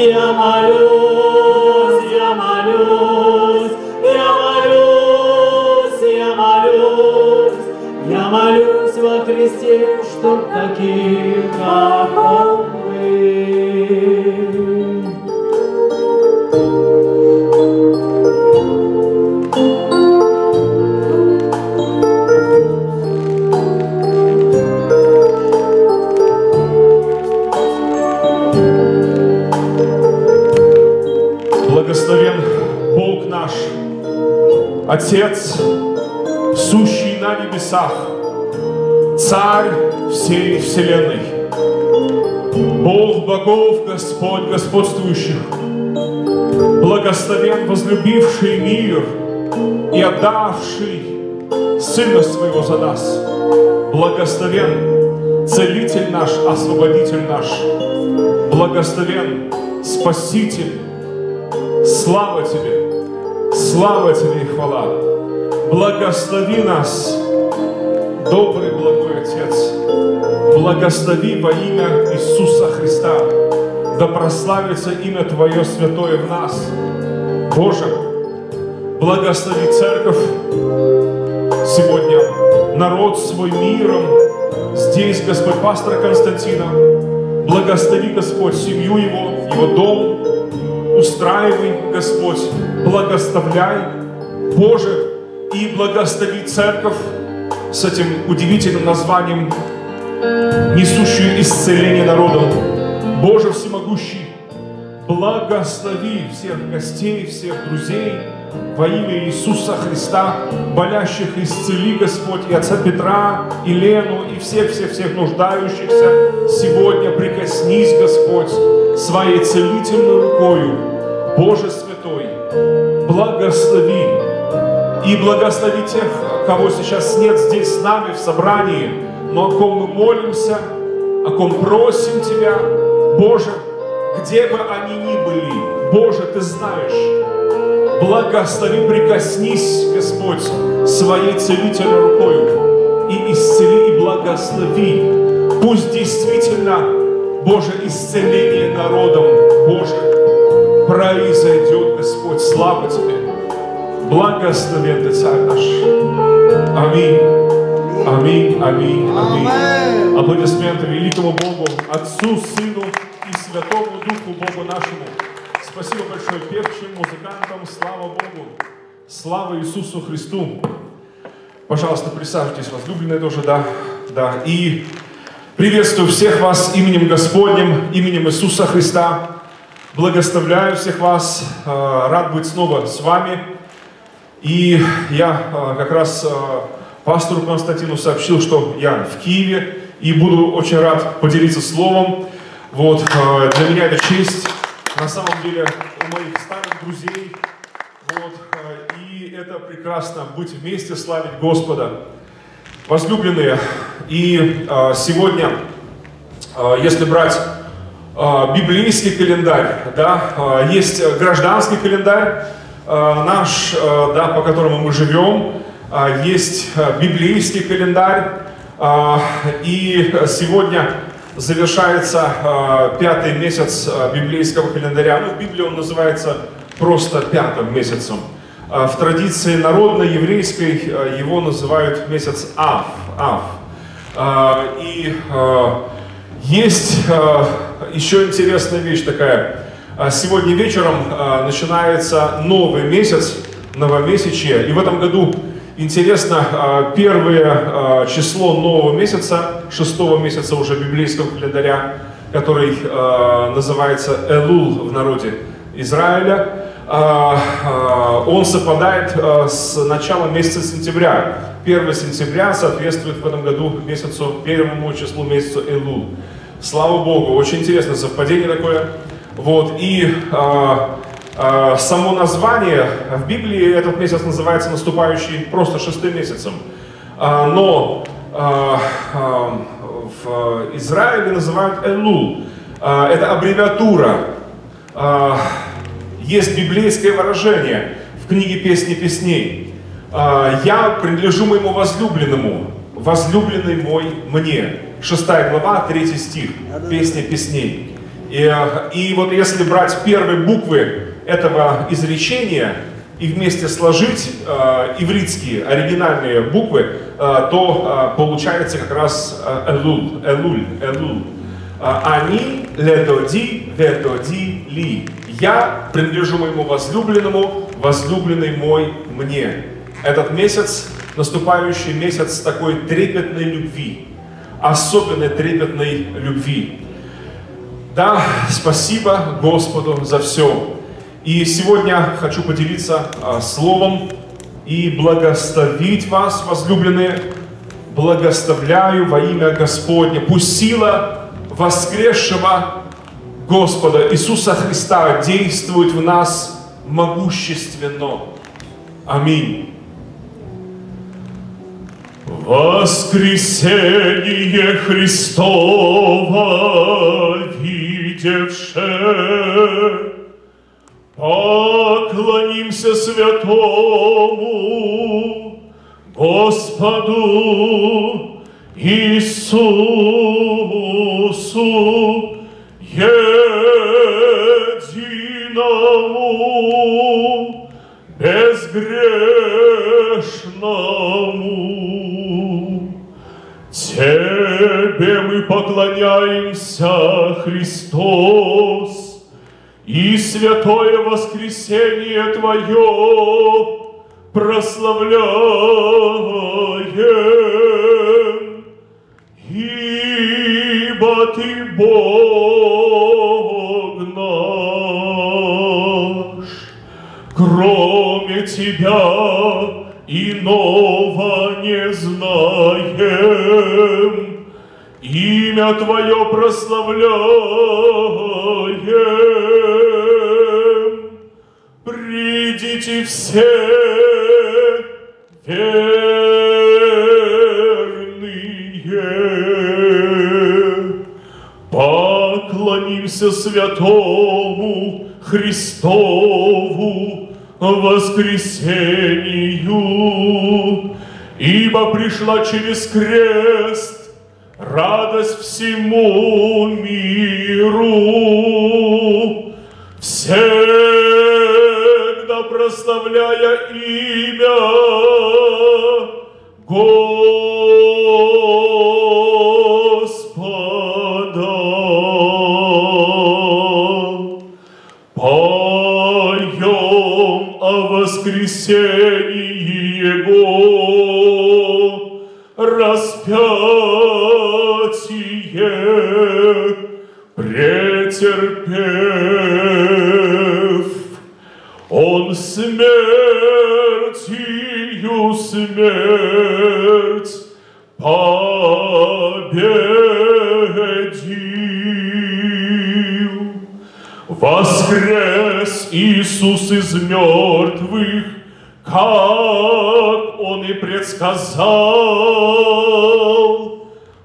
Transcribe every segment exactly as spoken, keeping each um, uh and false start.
я молюсь, я молюсь, я молюсь, я молюсь, я молюсь во Христе, чтоб таким, как Он был. Благословен Бог наш, Отец, сущий на небесах, Царь всей вселенной, Бог богов, Господь господствующих, благословен возлюбивший мир и отдавший Сына Своего за нас, благословен Целитель наш, Освободитель наш, благословен Спаситель. Слава Тебе, слава Тебе и хвала. Благослови нас, добрый, благой Отец. Благослови во имя Иисуса Христа. Да прославится имя Твое святое в нас. Боже, благослови церковь сегодня, народ свой миром. Здесь, Господь, пастора Константина. Благослови, Господь, семью его, его дом. Устраивай, Господь, благословляй, Боже, и благослови церковь с этим удивительным названием, несущую исцеление народам. Боже всемогущий, благослови всех гостей, всех друзей во имя Иисуса Христа, болящих исцели, Господь, и отца Петра, и Лену, и всех-всех-всех нуждающихся. Сегодня прикоснись, Господь, своей целительной рукою, Боже святой, благослови и благослови тех, кого сейчас нет здесь с нами в собрании, но о ком мы молимся, о ком просим Тебя, Боже, где бы они ни были, Боже, Ты знаешь, благослови, прикоснись, Господь, своей целительной рукою и исцели, и благослови, пусть действительно, Боже, исцеление народом, Боже, произойдет, Господь, слава Тебе. Благословен Ты, Царь наш. Аминь. Аминь, аминь, аминь. Аплодисменты великому Богу, Отцу, Сыну и Святому Духу, Богу нашему. Спасибо большое певчим, музыкантам. Слава Богу. Слава Иисусу Христу. Пожалуйста, присаживайтесь, возлюбленные тоже, да, да. И приветствую всех вас именем Господним, именем Иисуса Христа. Благословляю всех вас. Рад быть снова с вами. И я как раз пастору Константину сообщил, что я в Киеве и буду очень рад поделиться словом. Вот, для меня это честь. На самом деле у моих старых друзей. Вот, и это прекрасно быть вместе, славить Господа. Возлюбленные, и э, сегодня, э, если брать э, библейский календарь, да, э, есть гражданский календарь э, наш, э, да, по которому мы живем, э, есть э, библейский календарь, э, и сегодня завершается э, пятый месяц э, библейского календаря. Ну, в Библии он называется просто пятым месяцем. В традиции народной еврейской его называют месяц Ав. Ав. И есть еще интересная вещь такая. Сегодня вечером начинается новый месяц, новомесячье. И в этом году, интересно, первое число нового месяца, шестого месяца уже библейского календаря, который называется Элул в народе Израиля, он совпадает с началом месяца сентября. первое сентября соответствует в этом году месяцу, первому числу месяцу Элул. Слава Богу, очень интересное совпадение такое. Вот, и а, а, само название в Библии этот месяц называется наступающий просто шестым месяцем. А, но а, а, в Израиле называют Элул. А, это аббревиатура. А, Есть библейское выражение в книге «Песни песней». «Я принадлежу моему возлюбленному, возлюбленный мой мне». Шестая глава, третий стих, «Песня песней». И, и вот если брать первые буквы этого изречения и вместе сложить э, ивритские оригинальные буквы, э, то э, получается как раз э, Элуль, Элуль, Элуль. Они ледоди, ведоди ли. Я принадлежу моему возлюбленному, возлюбленный мой мне. Этот месяц, наступающий месяц такой трепетной любви, особенной трепетной любви. Да, спасибо Господу за все. И сегодня хочу поделиться а, словом и благословить вас, возлюбленные. Благословляю во имя Господне. Пусть сила воскресшего Господа Иисуса Христа действует в нас могущественно. Аминь. Воскресение Христово видевше, поклонимся святому Господу Иисусу единому, безгрешному. Тебе мы поклоняемся, Христос, и святое воскресение Твое прославляем, ибо Ты Бог наш. Кроме Тебя иного не знаем, имя Твое прославляем. Придите все верные, поклонимся святому Христову воскресению, ибо пришла через крест радость всему миру, всегда прославляя имя Господа. Поем о воскресении Его, распятие претерпев. Он смертью смерть победил. Воскрес Иисус из мертвых, как Он и предсказал,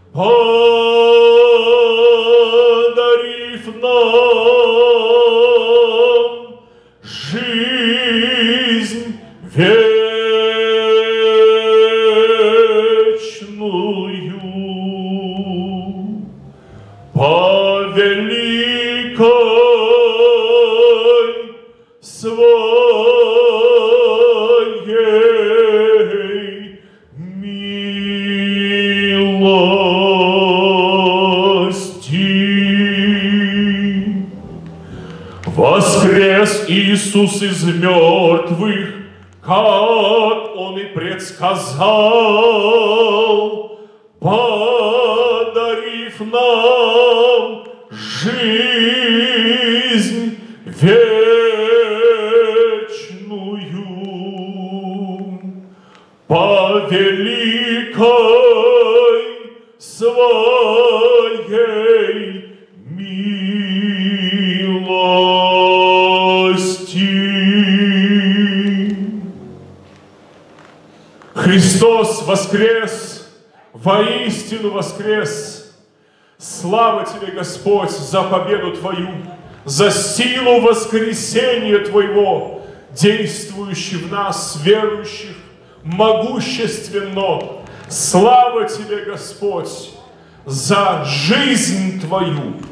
подарив нам жизнь вечную. По великой своей милости. Воскрес Иисус из мертвых, как Он и предсказал, подарив нам жизнь вечную. По великой своей милости. Христос воскрес, воистину воскрес. Слава Тебе, Господь, за победу Твою, за силу воскресения Твоего, действующий в нас, верующих, могущественно. Слава Тебе, Господь, за жизнь Твою,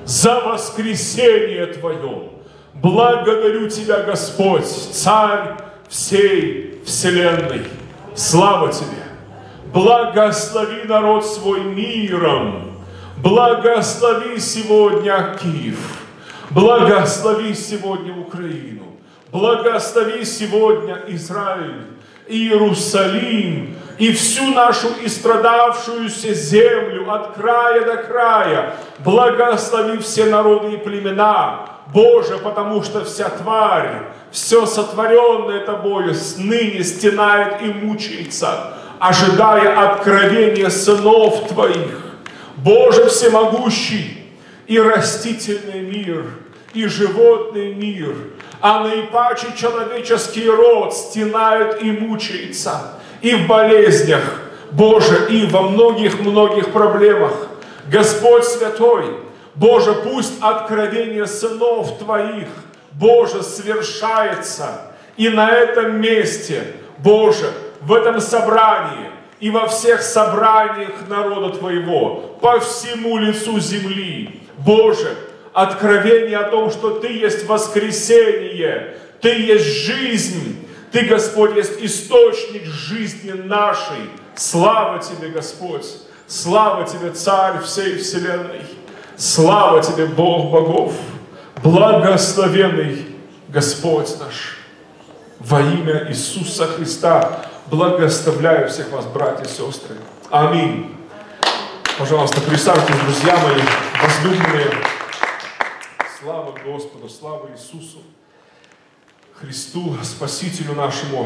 за воскресение Твое. Благодарю Тебя, Господь, Царь всей вселенной. Слава Тебе! Благослови народ свой миром. Благослови сегодня Киев. Благослови сегодня Украину. Благослови сегодня Израиль, Иерусалим и всю нашу истрадавшуюся землю от края до края. Благослови все народы и племена, Боже, потому что вся тварь, все сотворенное Тобою ныне стенает и мучается, ожидая откровения сынов Твоих. Боже всемогущий, и растительный мир, и животный мир, а наипаче человеческий род стенает и мучается, и в болезнях, Боже, и во многих-многих проблемах. Господь Святой, Боже, пусть откровение сынов Твоих, Боже, свершается и на этом месте, Боже, в этом собрании и во всех собраниях народа Твоего, по всему лицу земли. Боже, откровение о том, что Ты есть воскресение, Ты есть жизнь, Ты, Господь, есть источник жизни нашей. Слава Тебе, Господь! Слава Тебе, Царь всей вселенной! Слава Тебе, Бог богов! Благословенный Господь наш! Во имя Иисуса Христа благословляю всех вас, братья и сестры. Аминь. Пожалуйста, присаживайтесь, друзья мои, возлюбленные. Слава Господу, слава Иисусу Христу, Спасителю нашему.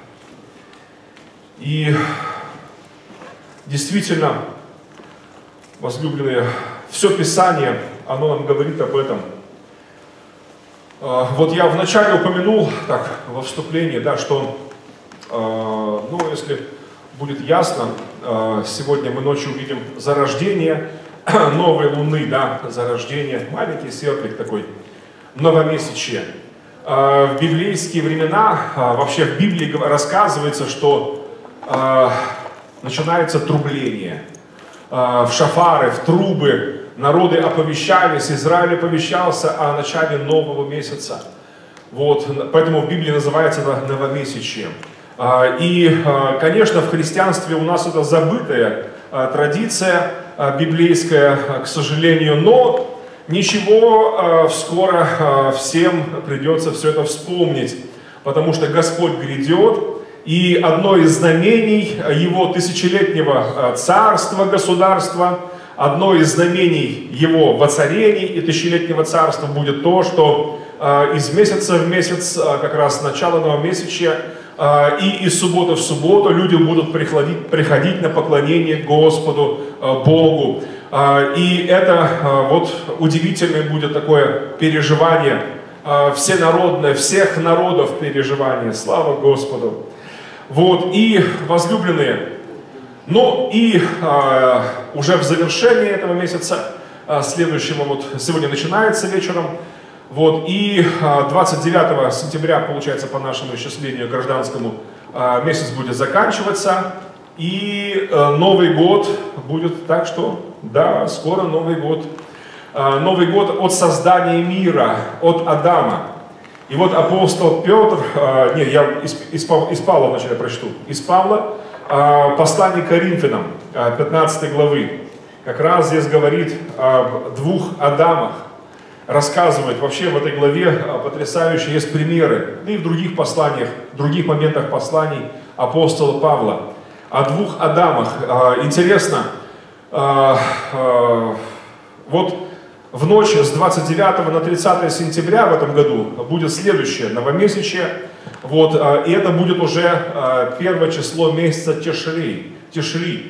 И действительно, возлюбленные, все Писание, оно нам говорит об этом. Вот я вначале упомянул, так, во вступлении, да, что, ну, если будет ясно, сегодня мы ночью увидим зарождение новой луны, да, зарождение, маленький светлик такой, новомесячье. В библейские времена, вообще в Библии рассказывается, что начинается трубление. В шафары, в трубы народы оповещались, Израиль оповещался о начале нового месяца. Вот, поэтому в Библии называется это новомесячьем. И, конечно, в христианстве у нас это забытая традиция библейская, к сожалению, но ничего, скоро всем придется все это вспомнить, потому что Господь грядет, и одно из знамений Его тысячелетнего царства, государства, одно из знамений Его воцарений и тысячелетнего царства будет то, что из месяца в месяц, как раз начало новомесячья, и из субботы в субботу люди будут приходить, приходить на поклонение Господу Богу. И это вот удивительное будет такое переживание, всенародное, всех народов переживание. Слава Господу! Вот, и возлюбленные, ну и а, уже в завершении этого месяца, а, следующего, вот сегодня начинается вечером, вот, и а, двадцать девятого сентября, получается, по нашему исчислению гражданскому, а, месяц будет заканчиваться, и а, Новый год будет, так что, да, скоро Новый год. А, Новый год от создания мира, от Адама. И вот апостол Петр, э, нет, я из, из, из Павла вначале прочту, из Павла, э, послание к Коринфянам, э, пятнадцатой главы, как раз здесь говорит об двух Адамах, рассказывает, вообще в этой главе э, потрясающие есть примеры, и в других посланиях, в других моментах посланий апостола Павла, о двух Адамах. Э, интересно, э, э, вот, в ночь с двадцать девятого на тридцатое сентября в этом году будет следующее новомесячье, вот, и это будет уже первое число месяца Тишри. Тишри.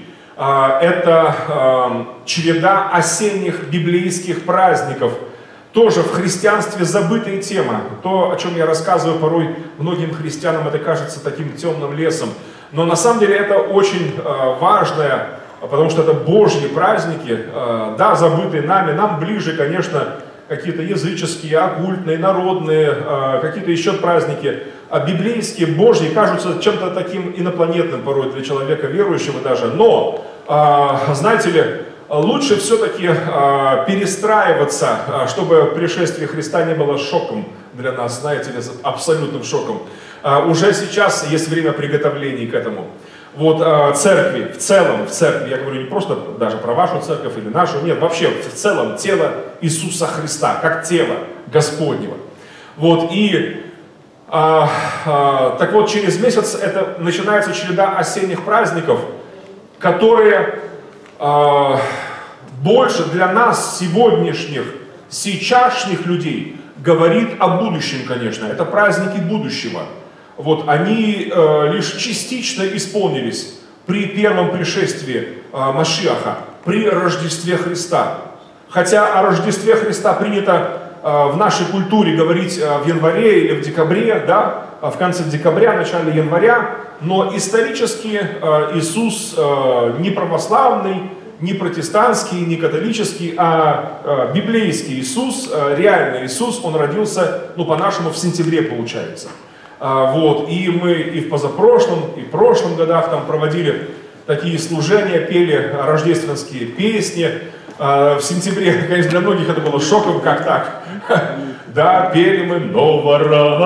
Это череда осенних библейских праздников, тоже в христианстве забытая тема. То, о чем я рассказываю порой многим христианам, это кажется таким темным лесом. Но на самом деле это очень важная, потому что это Божьи праздники, да, забытые нами, нам ближе, конечно, какие-то языческие, оккультные, народные, какие-то еще праздники, а библейские, Божьи, кажутся чем-то таким инопланетным порой для человека верующего даже, но, знаете ли, лучше все-таки э, перестраиваться, э, чтобы пришествие Христа не было шоком для нас, знаете ли, абсолютным шоком. Э, уже сейчас есть время приготовлений к этому. Вот э, церкви, в целом, в церкви, я говорю не просто даже про вашу церковь или нашу, нет, вообще в целом тело Иисуса Христа, как тело Господнего. Вот, и а, а, так вот, через месяц это начинается череда осенних праздников, которые а, больше для нас, сегодняшних, сейчасшних людей, говорит о будущем, конечно. Это праздники будущего. Вот, они э, лишь частично исполнились при первом пришествии э, Машиаха, при Рождестве Христа. Хотя о Рождестве Христа принято в нашей культуре говорить в январе или в декабре, да, в конце декабря, начале января, но исторически Иисус не православный, не протестантский, не католический, а библейский Иисус, реальный Иисус, Он родился, ну, по-нашему, в сентябре, получается. Вот, и мы и в позапрошлом, и в прошлом годах там проводили такие служения, пели рождественские песни. В сентябре, конечно, для многих это было шоком, как так? Да, пели мы «Нова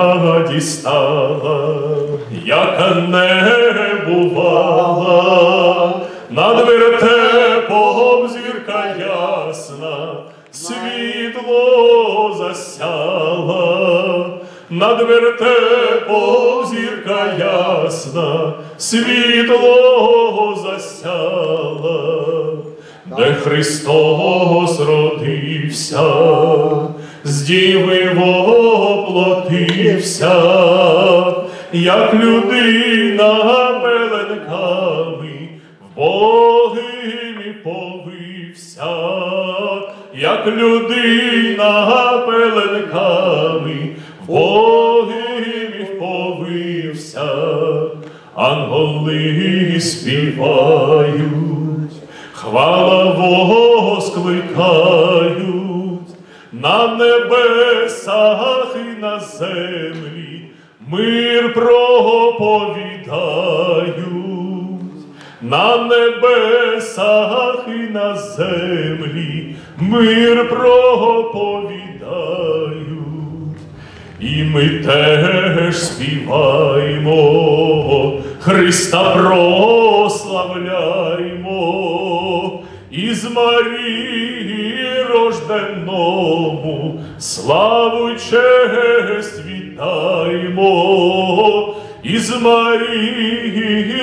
радістала, яка не бувала, над вертепом зірка ясна, світло засяла, над вертепом зірка ясна, світло засяла. Де Христос родився, з діви воплотився, як людина пеленками в богині повився, як людина пеленками в богині повився, ангели співають, хвала воскликають, на небесах і на землі мир проповідають, на небесах і на землі мир проповідають. І ми теж співаємо, Христа прославляємо, із Марії рожденому славу й честь віддаймо, із Марії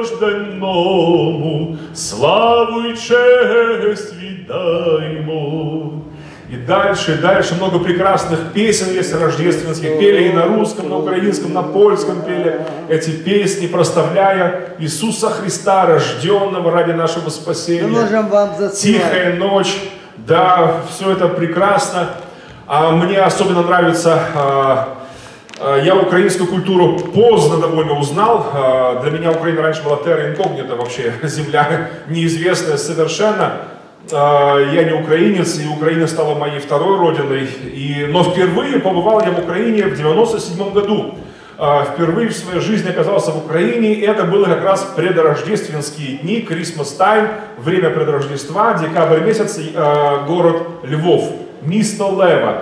рожденому славу й честь віддаймо. И дальше, дальше много прекрасных песен есть рождественских. Пели и на русском, на украинском, на польском пели эти песни, прославляя Иисуса Христа, рожденного ради нашего спасения. Мы можем вам засвять. Тихая ночь, да, все это прекрасно. А мне особенно нравится, а, а, я украинскую культуру поздно довольно узнал. А, для меня Украина раньше была терра инкогнита, вообще земля неизвестная совершенно. Я не украинец, и Украина стала моей второй родиной. И, но впервые побывал я в Украине в девяносто седьмом году. Впервые в своей жизни оказался в Украине. И это было как раз предрождественские дни, Christmas time, время предрождества, декабрь месяц, город Львов, место Лева.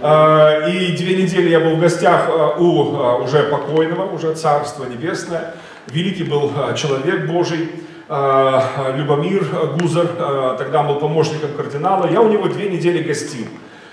И две недели я был в гостях у уже покойного, уже Царство Небесное. Великий был человек Божий. Любомир Гузар, тогда был помощником кардинала, я у него две недели гостил.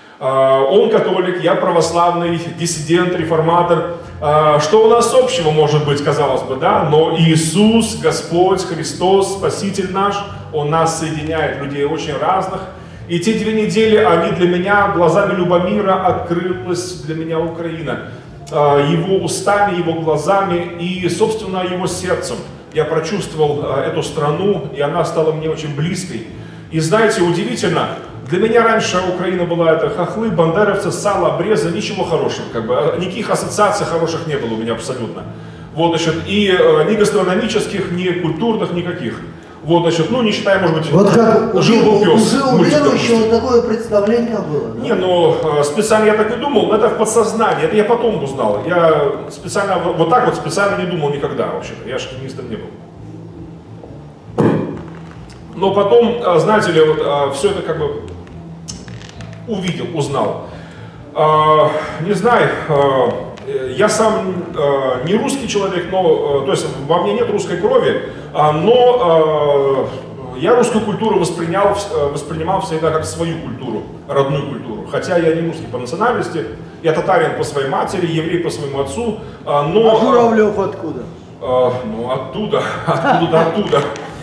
Он католик, я православный, диссидент, реформатор. Что у нас общего может быть, казалось бы, да? Но Иисус, Господь, Христос, Спаситель наш, Он нас соединяет, людей очень разных. И те две недели, они для меня, глазами Любомира, открылась для меня Украина. Его устами, его глазами и, собственно, его сердцем. Я прочувствовал э, эту страну, и она стала мне очень близкой. И знаете, удивительно, для меня раньше Украина была это хохлы, бандеровцы, сало, обрезы, ничего хорошего, как бы, никаких ассоциаций хороших не было у меня абсолютно. Вот, значит, и э, ни гастрономических, ни культурных, никаких. Вот, значит, ну, не считая, может быть, вот как жил-был пес. Уже у верующего такое представление было. Да? Не, ну, специально я так не думал, но это в подсознании, это я потом узнал. Я специально, вот так вот специально не думал никогда, вообще-то, я шовинистом не был. Но потом, знаете ли, вот все это как бы увидел, узнал. Не знаю, я сам не русский человек, но, то есть во мне нет русской крови, но я русскую культуру воспринял, воспринимал всегда как свою культуру, родную культуру. Хотя я не русский по национальности, я татарин по своей матери, еврей по своему отцу, но... А Журавлев откуда? Ну, оттуда, откуда-то оттуда.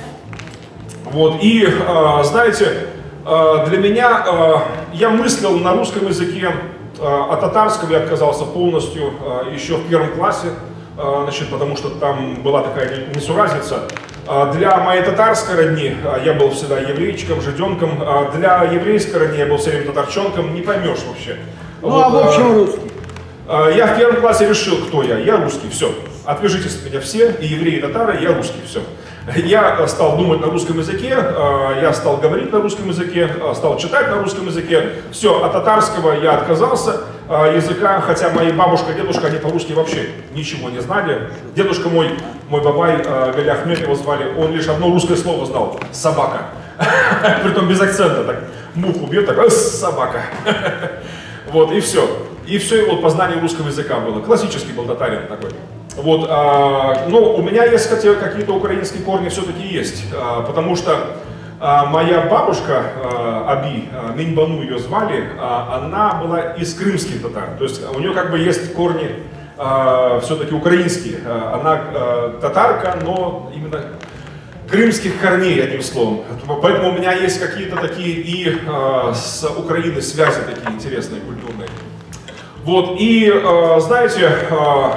Вот, и, знаете, для меня, я мыслил на русском языке, от татарского я отказался полностью еще в первом классе, значит, потому что там была такая несуразица. Для моей татарской родни я был всегда еврейчиком, жиденком, для еврейской родни я был все время татарчонком, не поймешь вообще. Ну, вот, а в общем русский? Я в первом классе решил, кто я. Я русский, все. Отвяжитесь от меня все, и евреи, и татары, я русский, все. Я стал думать на русском языке, я стал говорить на русском языке, стал читать на русском языке. Все, от татарского я отказался языка, хотя мои бабушка, дедушка, они по-русски вообще ничего не знали. Дедушка мой, мой бабай, Гали Ахмед его звали, он лишь одно русское слово знал – собака. Притом без акцента так, муху бьет, так, собака. Вот, и все. И все его познание русского языка было. Классический был татарин такой. Вот, а, но у меня есть какие-то украинские корни все-таки есть, а, потому что а, моя бабушка а, Аби, а, Миньбану ее звали, а, она была из крымских татар, то есть у нее как бы есть корни а, все-таки украинские. А, она а, татарка, но именно крымских корней, одним словом. Поэтому у меня есть какие-то такие и а, с Украиной связи такие интересные, культурные. Вот, и а, знаете, а,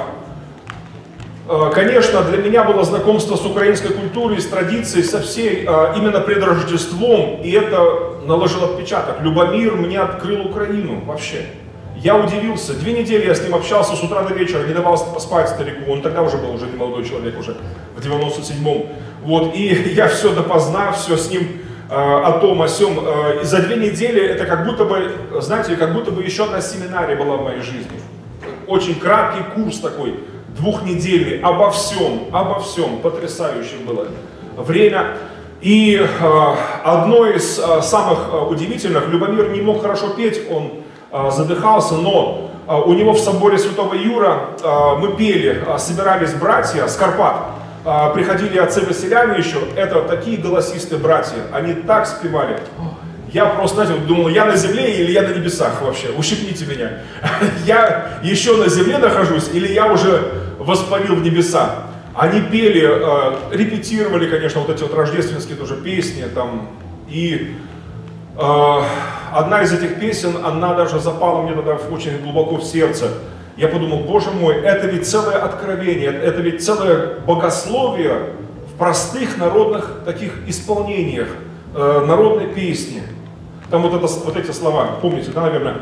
конечно, для меня было знакомство с украинской культурой, с традицией, со всей, именно пред Рождеством, и это наложило отпечаток. Любомир мне открыл Украину вообще. Я удивился. Две недели я с ним общался с утра до вечера, не давал поспать старику, он тогда уже был уже не молодой человек, уже в девяносто седьмом. Вот, и я все допоздна, все с ним о том, о сём. И за две недели это как будто бы, знаете, как будто бы еще одна семинария была в моей жизни. Очень краткий курс такой. Двухнедельный, обо всем, обо всем, потрясающее было время. И э, одно из э, самых э, удивительных, Любомир не мог хорошо петь, он э, задыхался, но э, у него в соборе Святого Юра э, мы пели, э, собирались братья с Карпат, э, приходили отцы-василяне еще, это такие голосистые братья, они так спевали. Я просто, знаете, думал, я на земле или я на небесах вообще, ущипните меня. Я еще на земле нахожусь или я уже воспарил в небеса. Они пели, э, репетировали, конечно, вот эти вот рождественские тоже песни там. И э, одна из этих песен, она даже запала мне тогда очень глубоко в сердце. Я подумал, боже мой, это ведь целое откровение, это ведь целое богословие в простых народных таких исполнениях, э, народной песни. Там вот, это, вот эти слова, помните, да, наверное?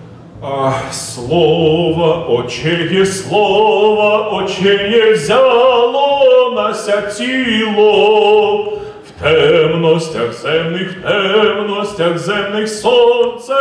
Слово Отчеє, слово Отчеє взяло нася тіло, в темностях земних, в темностях земних сонце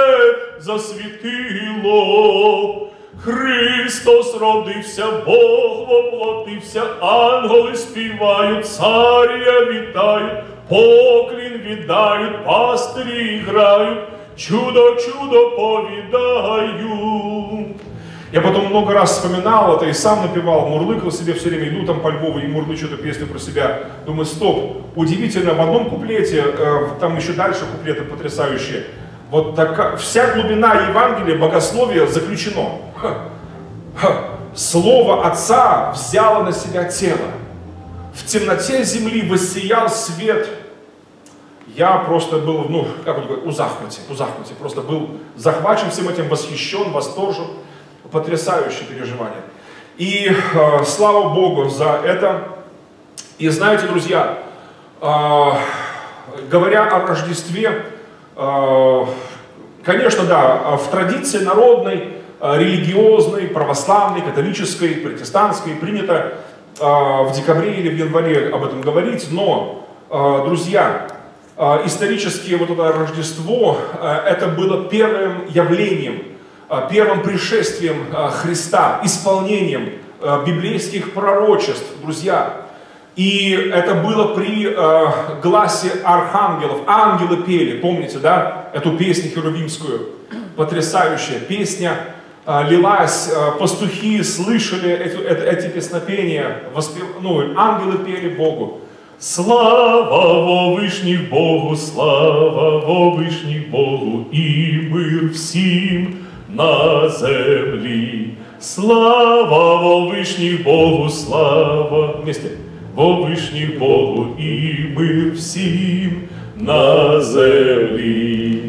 засвітило. Христос родився, Бог воплотився, ангели співають, царя вітають, поклін віддають, пастирі грають, чудо, чудо повидаю. Я потом много раз вспоминал это и сам напевал, мурлыкал себе все время, иду там по Львову и мурлычу эту песню про себя. Думаю, стоп, удивительно, в одном куплете, э, там еще дальше куплеты потрясающие. Вот такая, вся глубина Евангелия, богословия заключено. Ха. Ха. Слово Отца взяло на себя тело. В темноте земли воссиял свет. Я просто был, ну, как бы, у захвате, у захвате. Просто был захвачен всем этим, восхищен, восторжен. Потрясающее переживание. И э, слава Богу за это. И знаете, друзья, э, говоря о Рождестве, э, конечно, да, в традиции народной, э, религиозной, православной, католической, протестантской принято э, в декабре или в январе об этом говорить, но, э, друзья, э, исторически вот это Рождество, э, это было первым явлением, первым пришествием Христа, исполнением библейских пророчеств, друзья. И это было при э, гласе архангелов. Ангелы пели, помните, да, эту песню херувимскую? Потрясающая песня. Э, лилась, э, пастухи слышали эти, эти песнопения. Воспев... Ну, ангелы пели Богу. Слава во вышних Богу, слава во вышних Богу, и мир всім на землі. Слава во вышних Богу, слава вместе. Во вышних Богу, і мир всім на землі.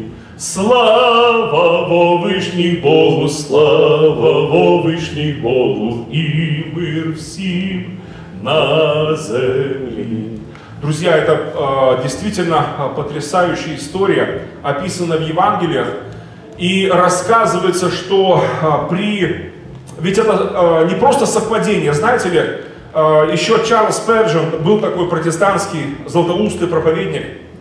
Слава во вышних Богу, слава во вышних Богу, і мир всім на землі. Друзья, это э, действительно потрясающая история, описана в Евангелиях. И рассказывается, что э, при... Ведь это э, не просто совпадение, знаете ли, э, еще Чарльз Спurgeon был такой протестантский златоустый проповедник.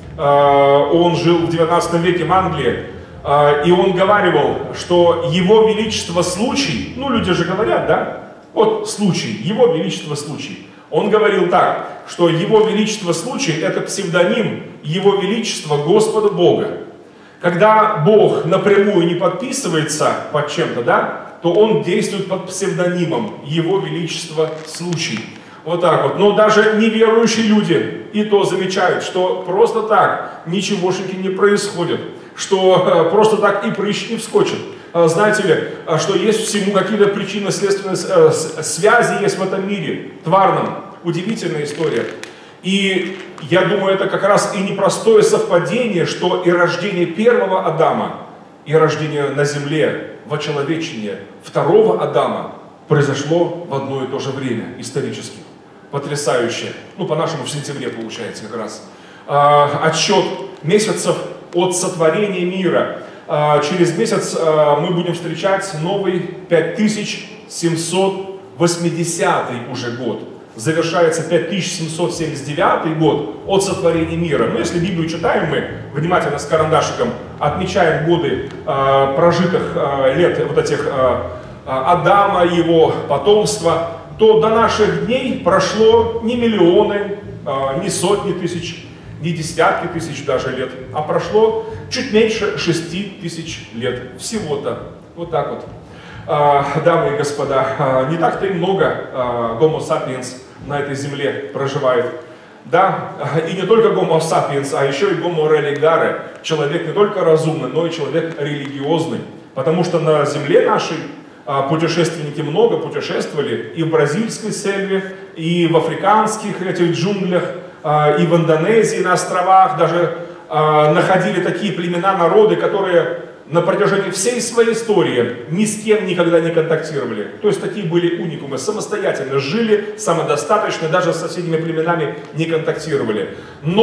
Э, он жил в девятнадцатом веке в Англии. Э, и он говаривал, что его величество случай, ну люди же говорят, да? Вот случай, его величество случай. Он говорил так, что его величество случай это псевдоним его величества Господа Бога. Когда Бог напрямую не подписывается под чем-то, да, то он действует под псевдонимом его величества случай. Вот так вот. Но даже неверующие люди и то замечают, что просто так ничегошеньки не происходит, что просто так и прыщ не вскочит. Знаете ли, что есть всему какие-то причинно-следственные связи есть в этом мире, тварном. Удивительная история. И я думаю, это как раз и непростое совпадение, что и рождение первого Адама, и рождение на земле, вочеловечение второго Адама произошло в одно и то же время, исторически. Потрясающе. Ну, по-нашему, в сентябре получается как раз. А, отсчет месяцев от сотворения мира. А, через месяц а, мы будем встречать новый пять тысяч семьсот восьмидесятый уже год. Завершается пять тысяч семьсот семьдесят девятый год от сотворения мира. Ну, если Библию читаем мы, внимательно с карандашиком, отмечаем годы э, прожитых э, лет вот этих э, Адама, его потомства, то до наших дней прошло не миллионы, э, не сотни тысяч, не десятки тысяч даже лет, а прошло чуть меньше шести тысяч лет всего-то. Вот так вот. Дамы и господа, не так-то и много Homo sapiens на этой земле проживает. Да, и не только Homo sapiens, а еще и Homo religare. Человек не только разумный, но и человек религиозный. Потому что на земле нашей путешественники много путешествовали и в бразильской сельве, и в африканских этих джунглях, и в Индонезии на островах. Даже находили такие племена, народы, которые на протяжении всей своей истории ни с кем никогда не контактировали. То есть такие были уникумы, самостоятельно жили, самодостаточно, даже с соседними племенами не контактировали.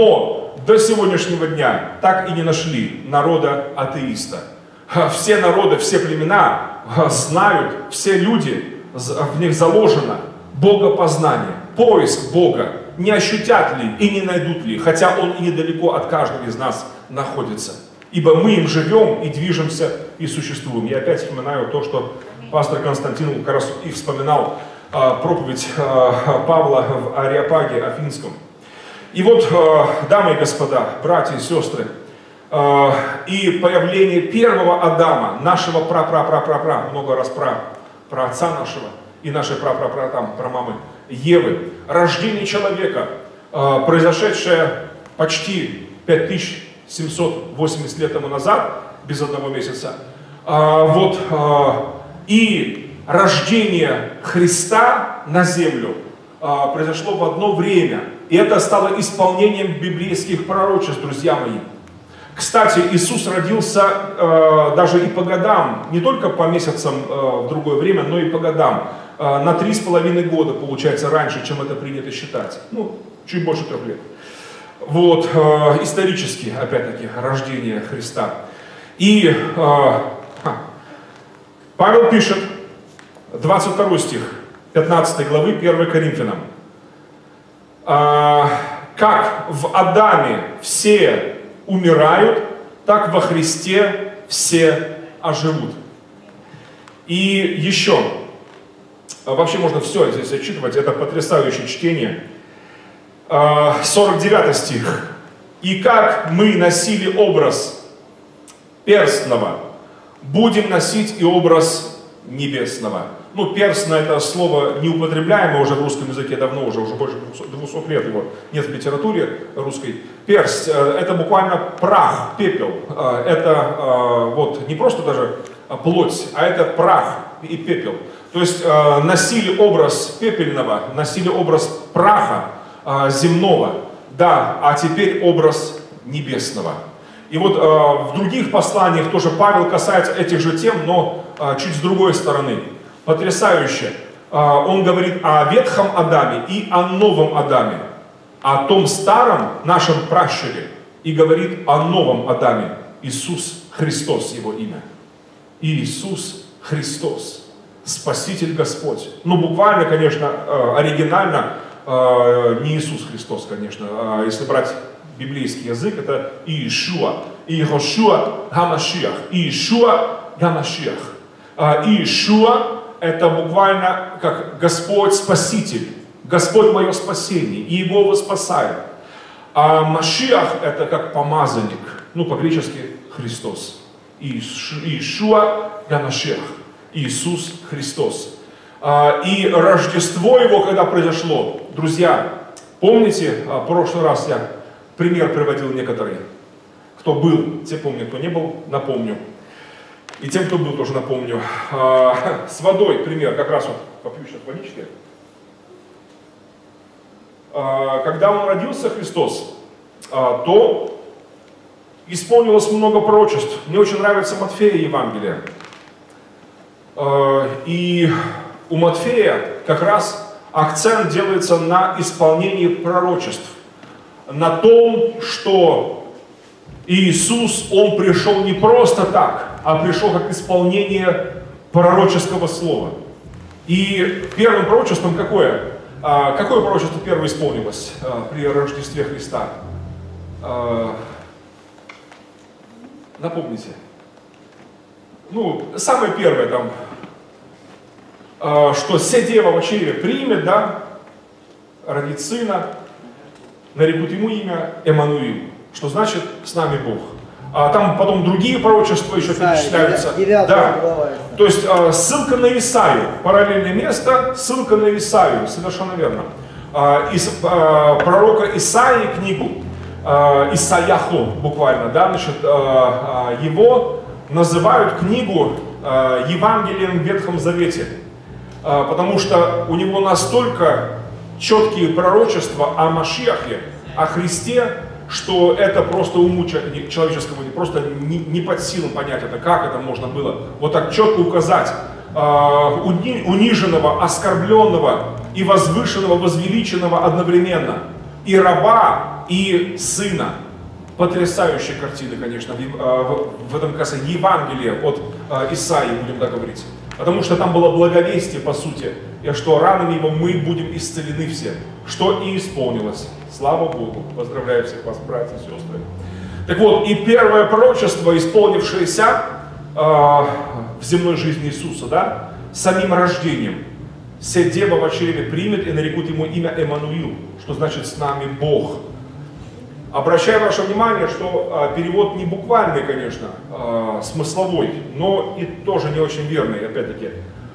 Но до сегодняшнего дня так и не нашли народа атеиста. Все народы, все племена знают, все люди, в них заложено богопознание, поиск Бога. Не ощутят ли и не найдут ли, хотя Он и недалеко от каждого из нас находится. Ибо мы им живем и движемся и существуем. Я опять вспоминаю то, что пастор Константин как раз и вспоминал э, проповедь э, Павла в Ареопаге Афинском. И вот, э, дамы и господа, братья и сестры, э, и появление первого Адама, нашего пра-пра-пра-пра-пра, много раз пра, про отца нашего, и нашей пра-пра-пра, там, про мамы Евы, рождение человека, э, произошедшее почти пять тысяч семьсот восемьдесят лет тому назад, без одного месяца, а, вот, а, и рождение Христа на землю а, произошло в одно время. И это стало исполнением библейских пророчеств, друзья мои. Кстати, Иисус родился а, даже и по годам, не только по месяцам а, в другое время, но и по годам. А, на три с половиной года, получается, раньше, чем это принято считать. Ну, чуть больше трех лет. Вот, э, исторически, опять-таки, рождение Христа. И э, Павел пишет, двадцать второй стих, пятнадцатой главы первой Коринфянам. Э, как в Адаме все умирают, так во Христе все оживут. И еще, вообще можно все здесь зачитывать, это потрясающее чтение. сорок девятый стих. «И как мы носили образ перстного, будем носить и образ небесного». Ну, перстно это слово неупотребляемое уже в русском языке давно, уже, уже больше двухсот лет его нет в литературе русской. Перст – это буквально прах, пепел. Это вот не просто даже плоть, а это прах и пепел. То есть носили образ пепельного, носили образ праха земного, да, а теперь образ небесного. И вот в других посланиях тоже Павел касается этих же тем, но чуть с другой стороны. Потрясающе. Он говорит о ветхом Адаме и о новом Адаме, о том старом нашем пращуре, и говорит о новом Адаме. Иисус Христос его имя. Иисус Христос, Спаситель Господь. Ну, буквально, конечно, оригинально, не Иисус Христос, конечно, если брать библейский язык, это Иешуа, Иешуа Гамашиах, Иешуа Гамашиах. Иешуа это буквально как Господь Спаситель, Господь мое спасение, и Его спасает. А Машиах это как помазанник, ну по-гречески Христос. Иешуа Гамашиах, Иисус Христос. И Рождество Его, когда произошло, друзья, помните, в прошлый раз я пример приводил некоторые, кто был, те помнят, кто не был, напомню. И тем, кто был, тоже напомню. С водой пример, как раз вот попью сейчас водички. Когда Он родился, Христос, то исполнилось много пророчеств. Мне очень нравится Матфея Евангелие. И у Матфея как раз акцент делается на исполнении пророчеств. На том, что Иисус, Он пришел не просто так, а пришел как исполнение пророческого слова. И первым пророчеством какое? Какое пророчество первое исполнилось при Рождестве Христа? Напомните. Ну, самое первое там, что «се дева в чреве примет, да, родит сына, нарекут ему имя Эммануил», что значит «с нами Бог». А там потом другие пророчества еще Исайя, перечисляются. девятая Да. глава. То есть а, ссылка на Исаию, параллельное место, ссылка на Исаию, совершенно верно. А, из а, пророка Исаии книгу, а, Исаяху буквально, да, значит, а, а, его называют книгу а, Евангелием в Ветхом Завете, а, потому что у него настолько четкие пророчества о Машиахе, о Христе, что это просто уму человеческому просто не, не под силу понять это, как это можно было вот так четко указать э, уни, униженного, оскорбленного и возвышенного, возвеличенного одновременно, и раба, и сына. Потрясающая картина, конечно, в, в, в этом, кажется, Евангелии от э, Исаии, будем так говорить. Потому что там было благовестие, по сути, и что ранами его мы будем исцелены все, что и исполнилось. Слава Богу! Поздравляю всех вас, братья и сестры. Так вот, и первое пророчество, исполнившееся э, в земной жизни Иисуса, да, самим рождением. «Се дева во чреве примет, и нарекут ему имя Эммануил», что значит «с нами Бог». Обращаю ваше внимание, что э, перевод не буквальный, конечно, э, смысловой, но и тоже не очень верный, опять-таки.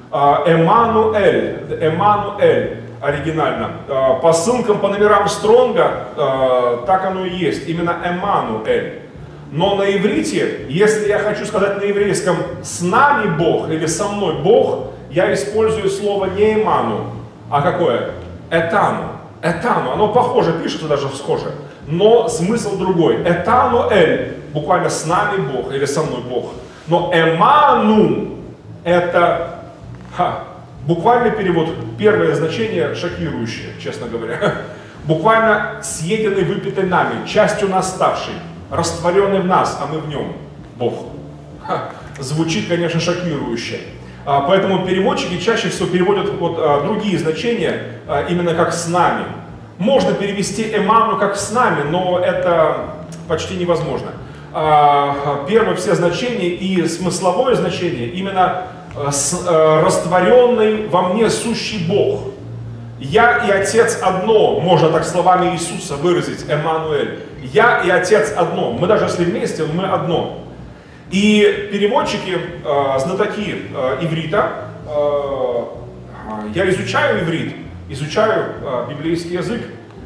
Эммануэль, Эммануэль оригинально. По ссылкам, по номерам Стронга, так оно и есть, именно Эммануэль. Но на иврите, если я хочу сказать на еврейском «с нами Бог» или «со мной Бог», я использую слово не Эману, а какое? Этану. Этану, оно похоже, пишется даже схоже, но смысл другой. Этануэль, буквально «с нами Бог» или «со мной Бог». Но Эману – это... Ха, буквальный перевод, первое значение шокирующее, честно говоря. Буквально съеденный, выпитый нами, частью нас ставший, растворенный в нас, а мы в нем. Бог. Ха, звучит, конечно, шокирующе. А, поэтому переводчики чаще всего переводят вот, а, другие значения, а, именно как «с нами». Можно перевести «эману» как «с нами», но это почти невозможно. А, первые все значения и смысловое значение именно С, э, растворенный во мне сущий Бог. Я и Отец одно, можно так словами Иисуса выразить, Эммануэль. Я и Отец одно. Мы даже если вместе, мы одно. И переводчики, э, знатоки э, иврита, э, я изучаю иврит, изучаю э, библейский язык.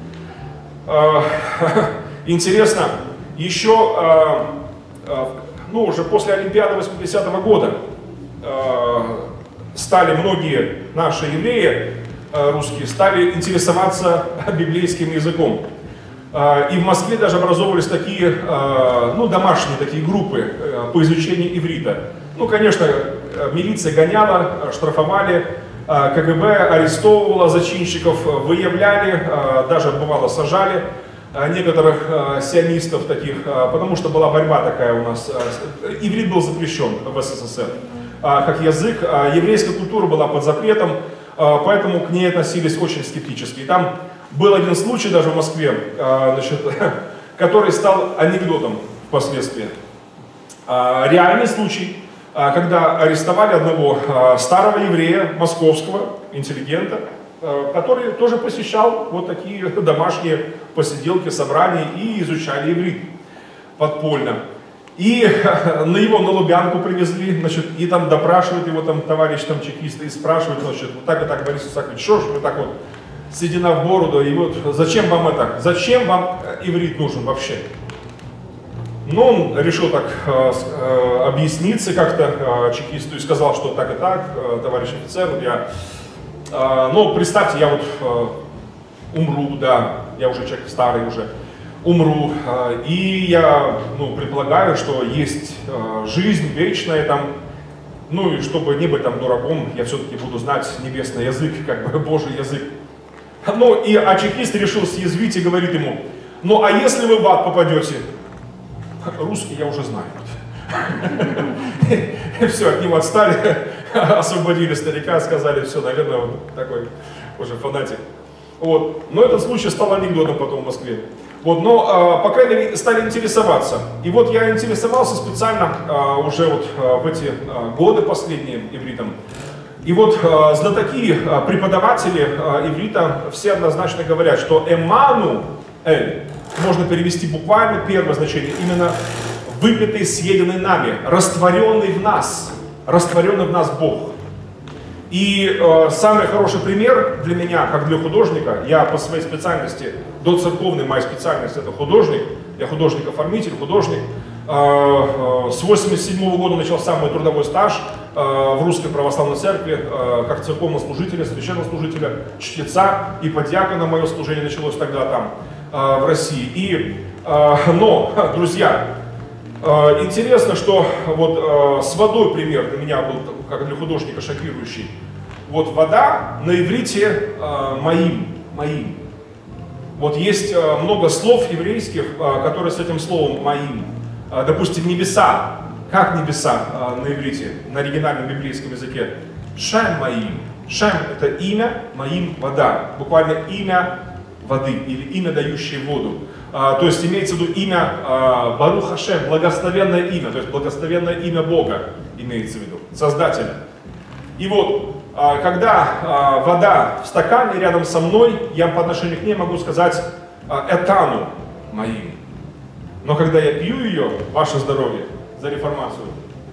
Э, интересно, еще, э, э, ну уже после Олимпиады восьмидесятого года э, стали многие наши евреи, русские, стали интересоваться библейским языком. И в Москве даже образовывались такие, ну, домашние такие группы по изучению иврита. Ну, конечно, милиция гоняла, штрафовали, ка гэ бэ арестовывала зачинщиков, выявляли, даже бывало сажали некоторых сионистов таких, потому что была борьба такая у нас. Иврит был запрещен в эс эс эс эр как язык, еврейская культура была под запретом. Поэтому к ней относились очень скептически. И там был один случай даже в Москве, значит, который стал анекдотом впоследствии. Реальный случай, когда арестовали одного старого еврея, московского, интеллигента, который тоже посещал вот такие домашние посиделки, собрания и изучали иврит подпольно. И на его на Лубянку привезли, значит, и там допрашивают его там товарищ там чекисты и спрашивают, значит, вот так и так, Борис Исаакович, что ж вы так вот, седина в бороду, и вот зачем вам это, зачем вам иврит нужен вообще? Ну, он решил так э, э, объясниться как-то э, чекисту и сказал, что так и так, э, товарищ офицер, вот я, э, ну, представьте, я вот э, умру, да, я уже человек старый уже, умру, и я, ну, предполагаю, что есть жизнь вечная там, ну и чтобы не быть там дураком, я все-таки буду знать небесный язык, как бы Божий язык. Ну и а чекист решил съязвить и говорит ему: ну а если вы в ад попадете? Русский я уже знаю. Все, от него отстали, освободили старика, сказали, все, наверное, он такой уже фанатик. Вот. Но этот случай стал анекдотом потом в Москве. Вот, но, по крайней мере, стали интересоваться. И вот я интересовался специально уже вот в эти годы последние ивритом. И вот знатоки, преподаватели иврита все однозначно говорят, что Эммануэль можно перевести буквально первое значение, именно выпитый, съеденный нами, растворенный в нас, растворенный в нас Бог. И э, самый хороший пример для меня, как для художника, я по своей специальности, до церковной моей специальности это художник, я художник-оформитель, художник. Э, э, с восемьдесят седьмого года начался мой трудовой стаж э, в Русской Православной Церкви, э, как церковного служителя, священнослужителя, чтеца, и подьякона мое служение началось тогда там, э, в России. И, э, но, друзья, э, интересно, что вот э, с водой пример для меня был, как для художника, шокирующий. Вот вода на иврите э, моим, моим. Вот есть э, много слов еврейских, э, которые с этим словом моим. Э, допустим, небеса. Как небеса э, на иврите, на оригинальном библейском языке? Шем моим. Шем — это имя, моим — вода. Буквально имя воды или имя, дающее воду. Э, то есть имеется в виду имя э, Барух Хашем, благословенное имя, то есть благословенное имя Бога имеется в виду, Создателя. И вот, когда вода в стакане рядом со мной, я по отношению к ней могу сказать «этану моим». Но когда я пью ее, ваше здоровье, за реформацию,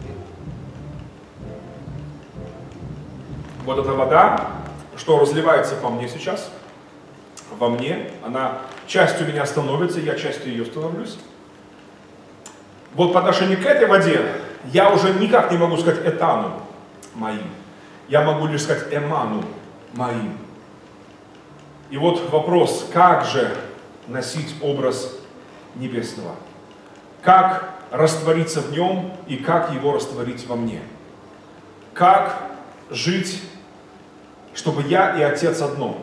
вот эта вода, что разливается по мне сейчас, во мне, она частью меня становится, я частью ее становлюсь. Вот по отношению к этой воде я уже никак не могу сказать «этану моим». Я могу лишь сказать «эману моим». И вот вопрос, как же носить образ небесного? Как раствориться в нем и как его растворить во мне? Как жить, чтобы я и Отец одно?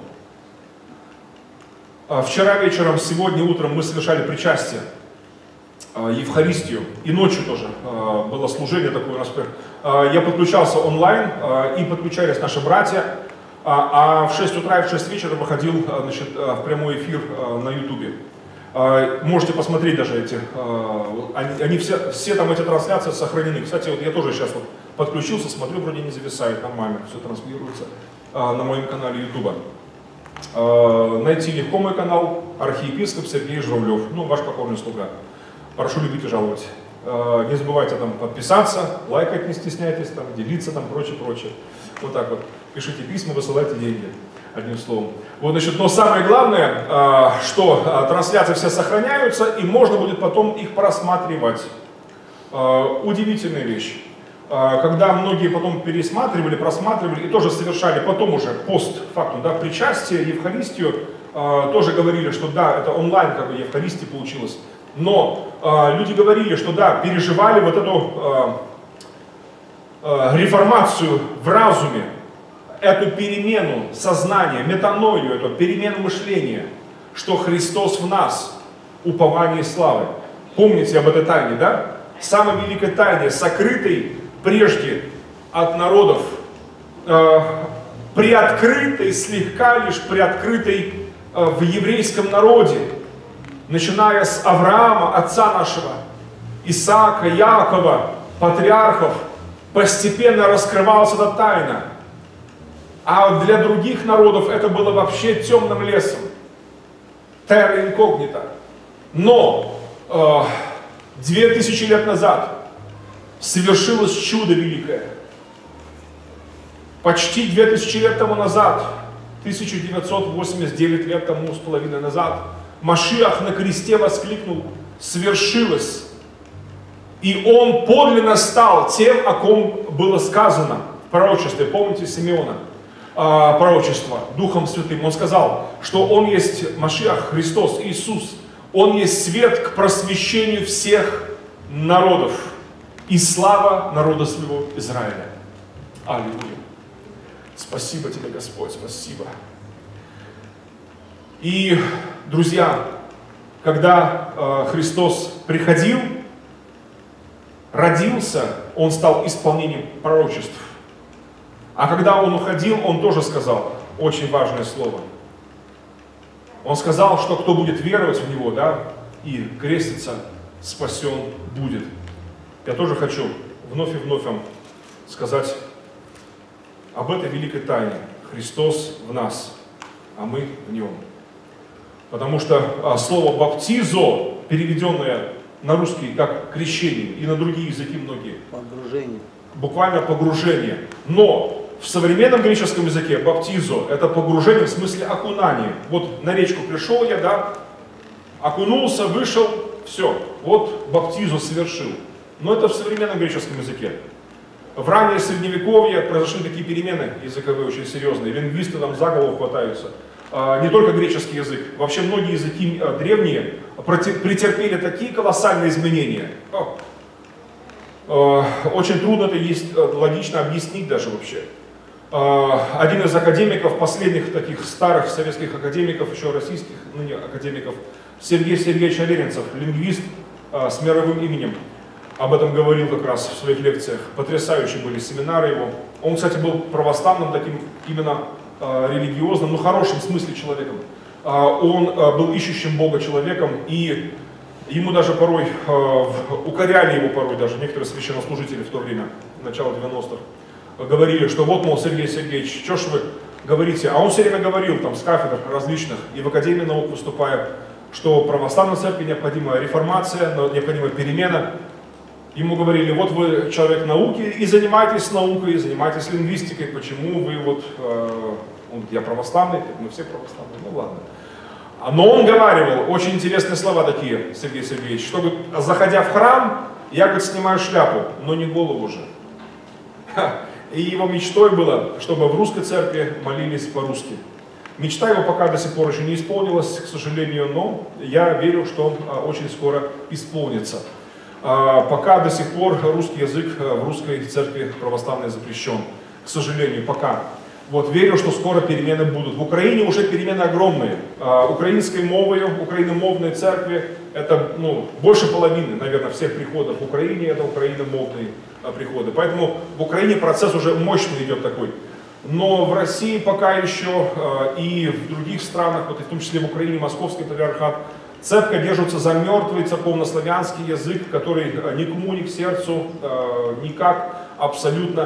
Вчера вечером, сегодня утром мы совершали причастие, Евхаристию, и ночью тоже было служение такое у нас. Я подключался онлайн, и подключались наши братья, а в шесть утра и в шесть вечера выходил, значит, в прямой эфир на ютубе. Можете посмотреть даже эти, они, они все, все там эти трансляции сохранены. Кстати, вот я тоже сейчас вот подключился, смотрю, вроде не зависает, нормально, все транслируется на моем канале ютуба. Найти легко мой канал, архиепископ Сергей Журавлев, ну, ваш покорный слуга. Прошу любить и жаловать. Не забывайте там подписаться, лайкать не стесняйтесь, там, делиться, там, прочее, прочее. Вот так вот. Пишите письма, высылайте деньги, одним словом. Вот, значит, но самое главное, что трансляции все сохраняются, и можно будет потом их просматривать. Удивительная вещь. Когда многие потом пересматривали, просматривали и тоже совершали потом уже постфактум, да, причастие, Евхаристию, тоже говорили, что да, это онлайн как бы Евхаристия получилось. Но люди говорили, что да, переживали вот эту реформацию в разуме, эту перемену сознания, метаною, эту перемену мышления, что Христос в нас, упование славы. Помните об этой тайне, да? Самой великой тайне, сокрытой прежде от народов, э, приоткрытой, слегка лишь приоткрытой э, в еврейском народе, начиная с Авраама, отца нашего, Исаака, Якова, патриархов, постепенно раскрывалась эта тайна. А для других народов это было вообще темным лесом, терра инкогнита. Но э, две тысячи лет назад совершилось чудо великое. Почти две тысячи лет тому назад, тысяча девятьсот восемьдесят девять лет тому с половиной назад, Машиах на кресте воскликнул: свершилось. И он подлинно стал тем, о ком было сказано в пророчестве. Помните Симеона? Э, пророчество Духом Святым. Он сказал, что он есть Машиах, Христос, Иисус. Он есть свет к просвещению всех народов. И слава народа своего Израиля. Аллилуйя. Спасибо тебе, Господь, спасибо. И, друзья, когда э, Христос приходил, родился, Он стал исполнением пророчеств. А когда Он уходил, Он тоже сказал очень важное слово. Он сказал, что кто будет веровать в Него, да, и креститься, спасен будет. Я тоже хочу вновь и вновь вам сказать об этой великой тайне. Христос в нас, а мы в Нем. Потому что а, слово «баптизо», переведенное на русский как «крещение», и на другие языки многие. Погружение. Буквально погружение. Но в современном греческом языке «баптизо» — это погружение в смысле окунания. Вот на речку пришел я, да, окунулся, вышел, все, вот баптизо совершил. Но это в современном греческом языке. В раннее средневековье произошли такие перемены языковые очень серьезные. Лингвисты там за голову хватаются. Не только греческий язык. Вообще многие языки древние претерпели такие колоссальные изменения. Очень трудно это есть логично объяснить даже вообще. Один из академиков, последних таких старых советских академиков, еще российских ныне академиков, Сергей Сергеевич Аверинцев, лингвист с мировым именем, об этом говорил как раз в своих лекциях. Потрясающие были семинары его. Он, кстати, был православным, таким именно э, религиозным, но в хорошем смысле человеком. Э, он э, был ищущим Бога человеком, и ему даже порой, э, укоряли его порой даже некоторые священнослужители в то время, начало девяностых, говорили, что вот, мол, Сергей Сергеевич, что ж вы говорите? А он все время говорил там с кафедр различных, и в Академии наук выступая, что православной церкви необходима реформация, необходима перемена. Ему говорили: вот вы человек науки, и занимаетесь наукой, и занимаетесь лингвистикой, почему вы вот, э, он говорит, я православный, мы все православные, ну ладно. Но он говаривал очень интересные слова такие, Сергей Сергеевич, что, говорит, заходя в храм, я, говорит, снимаю шляпу, но не голову же. И его мечтой было, чтобы в русской церкви молились по-русски. Мечта его пока до сих пор еще не исполнилась, к сожалению, но я верю, что очень скоро исполнится. Пока до сих пор русский язык в русской церкви православной запрещен. К сожалению, пока. Вот, верю, что скоро перемены будут. В Украине уже перемены огромные. Украинской мовою, украиномовной церкви, это ну, больше половины, наверное, всех приходов в Украине, это украиномовные приходы. Поэтому в Украине процесс уже мощный идет такой. Но в России пока еще и в других странах, вот, и в том числе в Украине, Московский патриархат, церковь держится за мертвый церковнославянский язык, который никому, ни к сердцу, никак абсолютно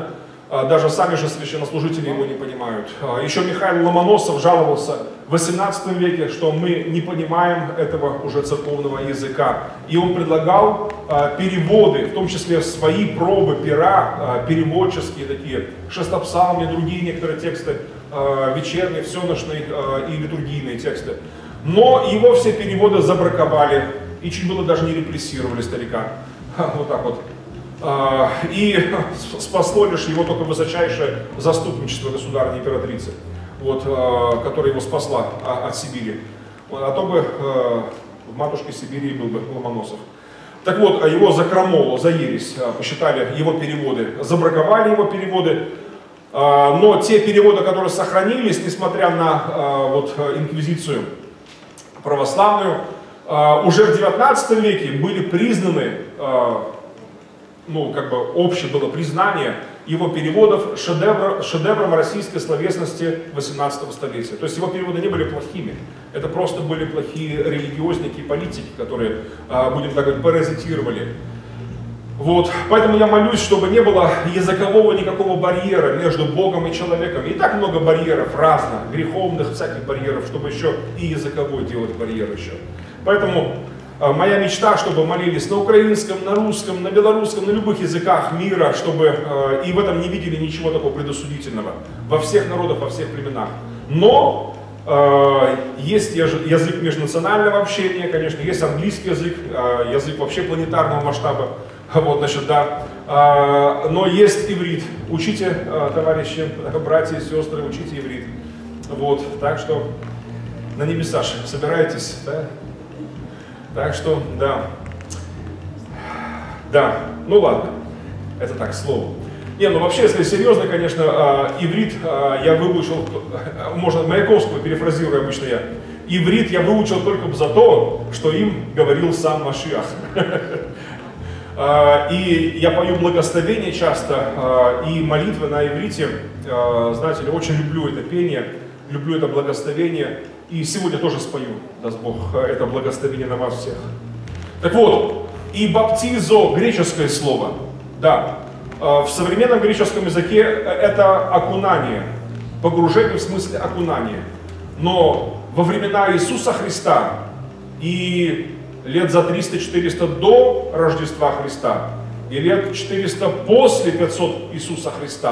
Даже сами же священнослужители его не понимают. Еще Михаил Ломоносов жаловался в восемнадцатом веке, что мы не понимаем этого уже церковного языка. И он предлагал переводы, в том числе свои пробы пера, переводческие такие, шестопсалмы, другие некоторые тексты, вечерние, всеночные и литургийные тексты. Но его все переводы забраковали и чуть было даже не репрессировали старика. Вот так вот. И спасло лишь его только высочайшее заступничество государственной императрицы, вот, которая его спасла от Сибири. А то бы в матушке Сибири был бы Ломоносов. Так вот, его за крамолу, за ересь посчитали его переводы, забраковали его переводы. Но те переводы, которые сохранились, несмотря на вот, инквизицию православную, уже в девятнадцатом веке были признаны, ну, как бы общее было признание его переводов шедевр, шедевром российской словесности восемнадцатого столетия. То есть его переводы не были плохими. Это просто были плохие религиозники и политики, которые, будем так говорить, паразитировали. Вот. Поэтому я молюсь, чтобы не было языкового никакого барьера между Богом и человеком. И так много барьеров разных, греховных, всяких барьеров, чтобы еще и языковой делать барьер еще. Поэтому моя мечта, чтобы молились на украинском, на русском, на белорусском, на любых языках мира, чтобы э, и в этом не видели ничего такого предосудительного. Во всех народах, во всех племенах. Но э, есть язык межнационального общения, конечно, есть английский язык, э, язык вообще планетарного масштаба. Вот, значит, да. Э, но есть иврит. Учите, э, товарищи, братья и сестры, учите иврит. Вот, так что на небеса собираетесь, да? Так что, да, да, ну ладно, это так, к слову. Не, ну вообще, если серьезно, конечно, иврит я выучил, можно Маяковского перефразирую обычно я, иврит я выучил только за то, что им говорил сам Машиах. И я пою благословения часто, и молитвы на иврите, знаете ли, очень люблю это пение, люблю это благословение. И сегодня тоже спою, даст Бог, это благословение на вас всех. Так вот, и баптизо, греческое слово, да, в современном греческом языке это окунание, погружение в смысле окунания. Но во времена Иисуса Христа и лет за триста-четыреста до Рождества Христа, и лет четыреста после пятисот Иисуса Христа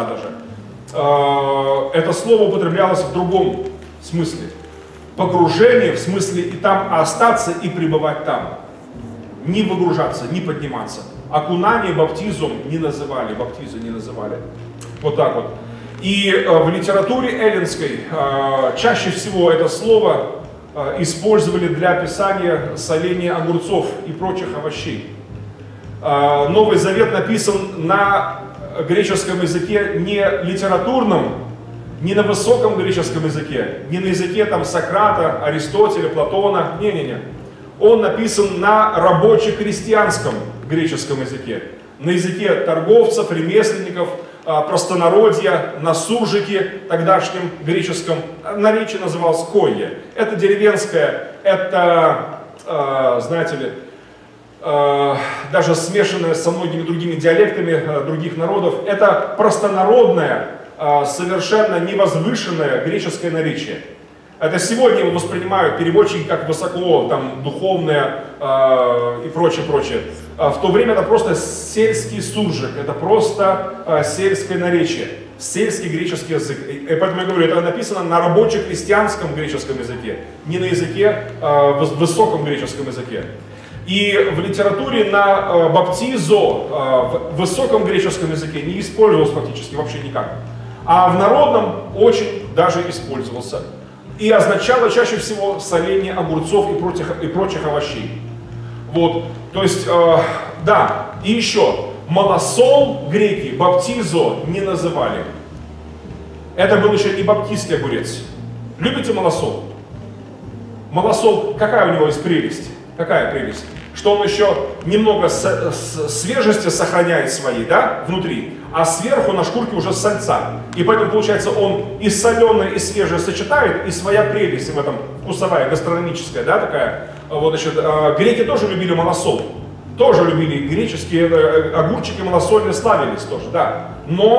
даже, это слово употреблялось в другом смысле. Погружение, в смысле и там остаться, и пребывать там. Не выгружаться, не подниматься. Окунание баптизом не называли, баптизу не называли. Вот так вот. И э, в литературе эллинской э, чаще всего это слово э, использовали для описания соления огурцов и прочих овощей. Э, Новый Завет написан на греческом языке не литературном, не на высоком греческом языке, не на языке там Сократа, Аристотеля, Платона, не-не-не. Он написан на рабоче-крестьянском греческом языке, на языке торговцев, ремесленников, простонародья, на суржике тогдашнем греческом, наречие называлось койе. Это деревенское, это, знаете ли, даже смешанное со многими другими диалектами других народов, это простонародное, совершенно невозвышенное греческое наречие. Это сегодня его воспринимают переводчики как высоко, там, духовное э, и прочее, прочее. А в то время это просто сельский суржик, это просто э, сельское наречие, сельский греческий язык. И, и поэтому я говорю, это написано на рабоче-крестьянском греческом языке, не на языке, э, высоком греческом языке. И в литературе на э, баптизо э, в высоком греческом языке не использовалось фактически вообще никак. А в народном очень даже использовался. И означало чаще всего соление огурцов и прочих, и прочих овощей. Вот, то есть, э, да, и еще, малосол греки баптизо не называли. Это был еще не баптистский огурец. Любите малосол? Малосол, какая у него есть прелесть? Какая прелесть? Что он еще немного с, с, свежести сохраняет своей, да, внутри, а сверху на шкурке уже сальца. И поэтому, получается, он и соленое, и свежее сочетает, и своя прелесть в этом вкусовая, гастрономическая, да, такая. Вот, значит, греки тоже любили малосол. Тоже любили греческие огурчики малосольные, славились тоже, да. Но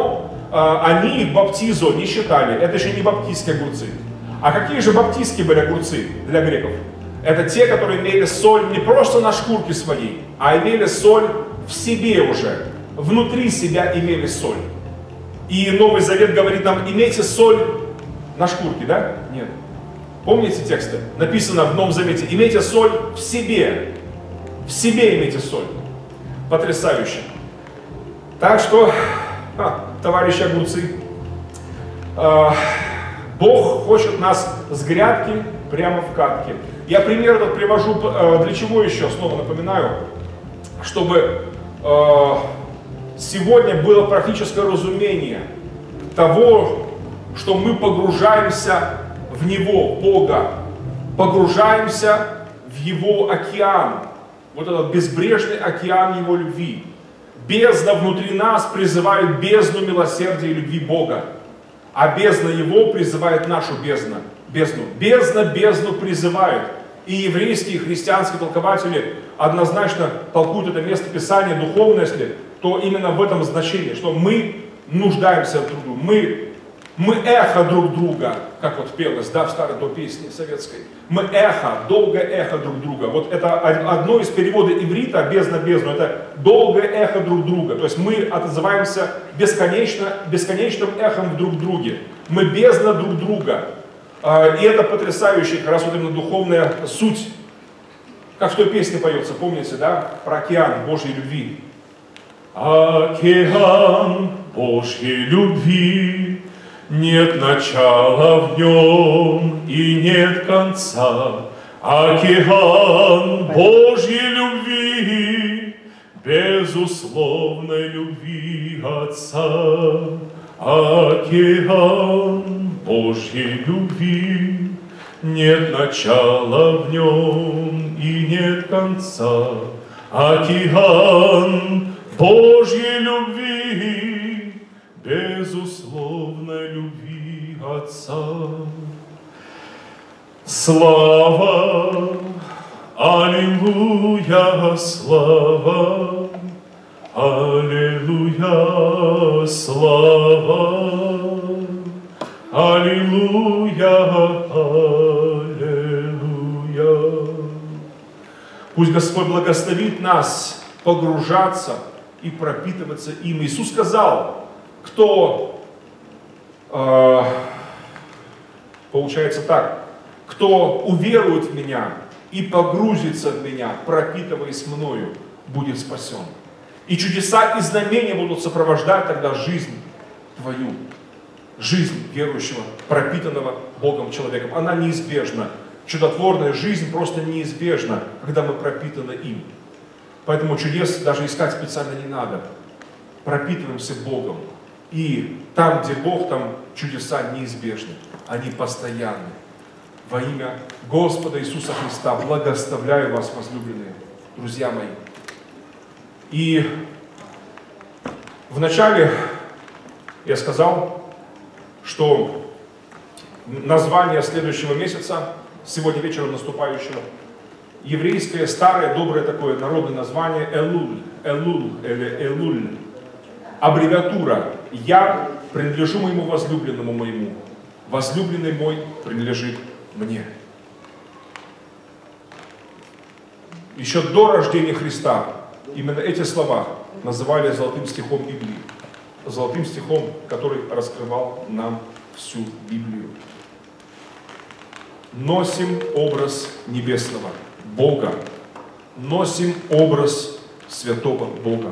они их баптизо не считали, это еще не баптистские огурцы. А какие же баптистские были огурцы для греков? Это те, которые имели соль не просто на шкурке своей, а имели соль в себе уже, внутри себя имели соль. И Новый Завет говорит нам, имейте соль на шкурке, да? Нет. Помните тексты? Написано в Новом Завете, имейте соль в себе. В себе имейте соль. Потрясающе. Так что, а, товарищи огурцы, э, Бог хочет нас с грядки прямо в катке. Я пример этот привожу, э, для чего еще, снова напоминаю, чтобы э, сегодня было практическое разумение того, что мы погружаемся в Него, Бога, погружаемся в Его океан, вот этот безбрежный океан Его любви. Бездна внутри нас призывает бездну милосердия и любви Бога, а бездна Его призывает нашу бездну. бездну. Бездна бездну призывает. И еврейские, и христианские толкователи однозначно толкуют это место Писания духовно, если, то именно в этом значении, что мы нуждаемся друг в друге, мы, мы эхо друг друга, как вот пелось, да, в старой до песни советской. Мы эхо, долгое эхо друг друга. Вот это одно из переводов иврита, бездна бездну, это долгое эхо друг друга. То есть мы отзываемся бесконечно, бесконечным эхом друг в друге. Мы бездна друг друга. И это потрясающая, как раз вот именно духовная суть. Как в той песне поется, помните, да? Про океан Божьей любви. Океан Божьей любви, нет начала в нем и нет конца. Океан Божьей любви, безусловной любви Отца. Океан Божьей любви, нет начала в нем и нет конца. Океан Божьей любви, безусловной любви Отца. Слава, аллилуйя, слава, аллилуйя, слава, аллилуйя, аллилуйя. Пусть Господь благословит нас погружаться и пропитываться им. Иисус сказал, кто, э, получается так, кто уверует в Меня и погрузится в Меня, пропитываясь мною, будет спасен. И чудеса и знамения будут сопровождать тогда жизнь твою, жизнь верующего, пропитанного Богом человеком. Она неизбежна. Чудотворная жизнь просто неизбежна, когда мы пропитаны им. Поэтому чудес даже искать специально не надо. Пропитываемся Богом. И там, где Бог, там чудеса неизбежны. Они постоянны. Во имя Господа Иисуса Христа благословляю вас, возлюбленные, друзья мои. И вначале я сказал, что название следующего месяца, сегодня вечером наступающего, еврейское, старое, доброе такое народное название Элуль, Элуль или Элуль, аббревиатура «Я принадлежу моему возлюбленному моему, возлюбленный мой принадлежит мне». Еще до рождения Христа именно эти слова называли золотым стихом Библии, золотым стихом, который раскрывал нам всю Библию. Носим образ небесного Бога, носим образ святого Бога.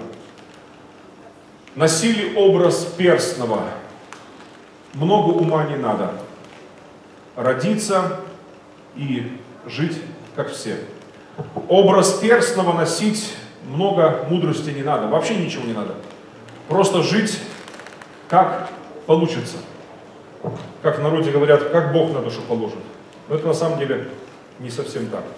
Носили образ перстного. Много ума не надо. Родиться и жить, как все. Образ перстного носить много мудрости не надо. Вообще ничего не надо. Просто жить, как получится. Как в народе говорят, как Бог на душу положит. Но это на самом деле не совсем так.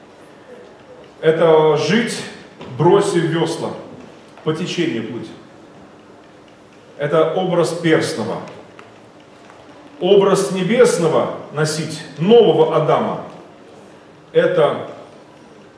Это жить, бросив весла, по течению плыть. Это образ перстного. Образ небесного носить, нового Адама, это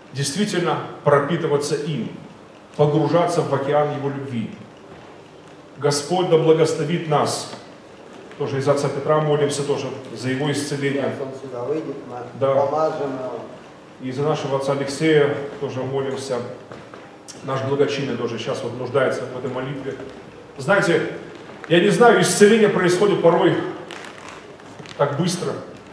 действительно пропитываться им, погружаться в океан его любви. Господь да благословит нас. Тоже из отца Петра молимся тоже за его исцеление. Сейчас он сюда выйдет, мы Да. помажем его. И за нашего отца Алексея тоже молимся. Наш благочинный тоже сейчас вот нуждается в этой молитве. Знаете, я не знаю, исцеление происходит порой так быстро.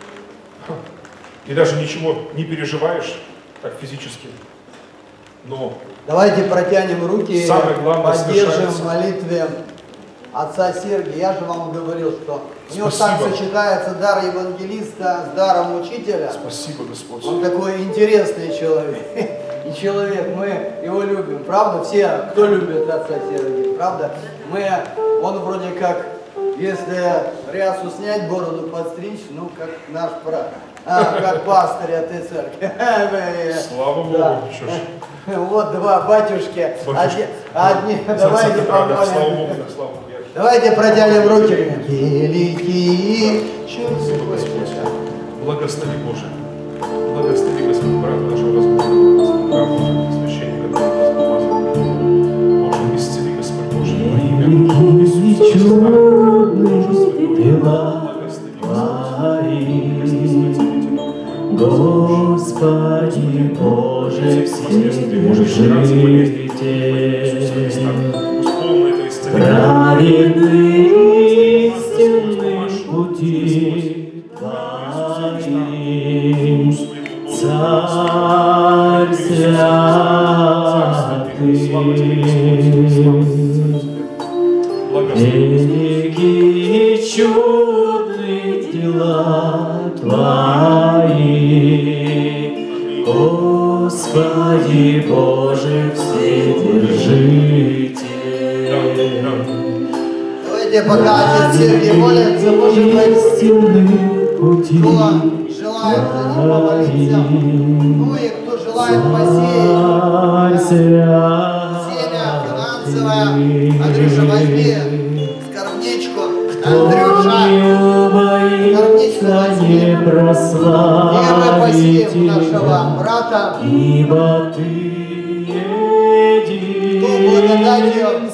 И даже ничего не переживаешь так физически. Но Давайте протянем руки, Самое главное поддержим совершается. в молитве отца Сергия. Я же вам говорил, что у него так Спасибо. сочетается дар евангелиста с даром учителя. спасибо, Господь. Он такой интересный человек. И человек, мы его любим, правда? Все, кто любит отца Сергия, правда? Мы, он вроде как, если рясу снять, бороду подстричь, ну, как наш брат, а, как пастырь этой церкви. Слава Богу. Да. Что ж. Вот два батюшки. Батюшки. Одни, одни, За давайте отца Петра, да, слава помолим. Богу, да, слава Богу. Давайте протянем руки. Великие Спасибо, Господь. чудеса. Благослови, Боже. Благослови, Господь, брата нашего разбора, Боже, священника, который нас помазал. Боже, исцели, Господь, Боже, во имя Иисуса Христа. Боже, святой, благослови, Господь. Господи Боже, вседержитель, праведный истинный пути Твои, Царь святый, великие чудные дела Твои, Господи Боже, Вседержитель. Давайте, пока отец Сергий молится, может быть, пути кто желает за них помолиться, ну и кто желает посеять семя финансовое. Андрюша, возьми скорбничку. Андрюша, скорбничку возьми. И мы посеем нашего брата. Ибо Ты Кто благодатью един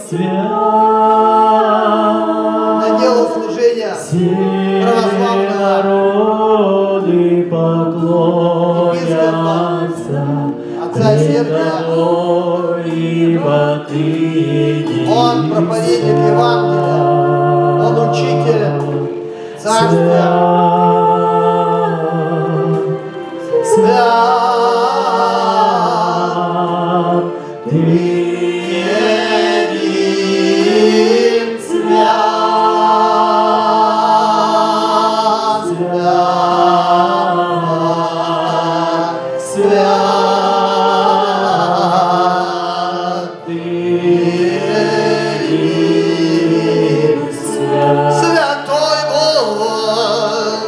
свят, на дело служения все православного народы поклонятся отца Сергия. Тобой, ибо Ты един Он проповедник Евангелия, он учитель царствия. свят, Ты един свят, свят, свят, Ты един свят. Святой Бог,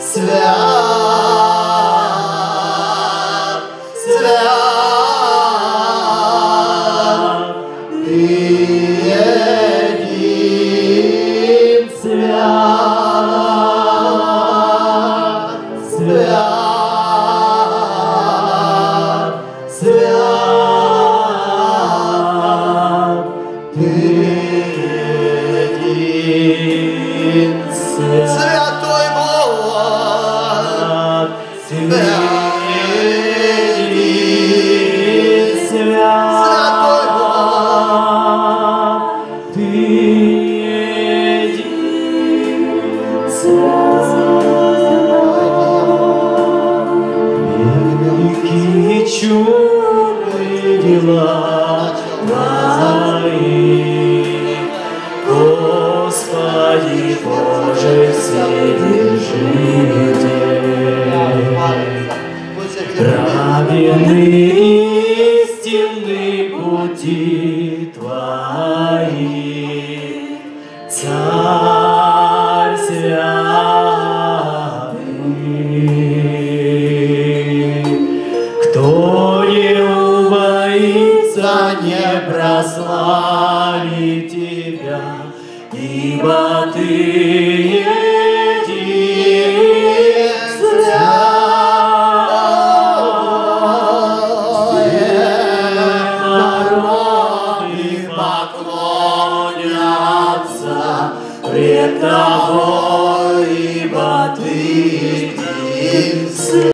свят, свят, Ты един свят, свят, свят, Ты един свят. Святой Бог, Ты един свят, Ты един свят. Великие чудные дела Твои, Господи Боже, Вседержитель, праведный истинный пути Твои, Царь святый. Кто не убоится, не прославит Тебя, ибо Ты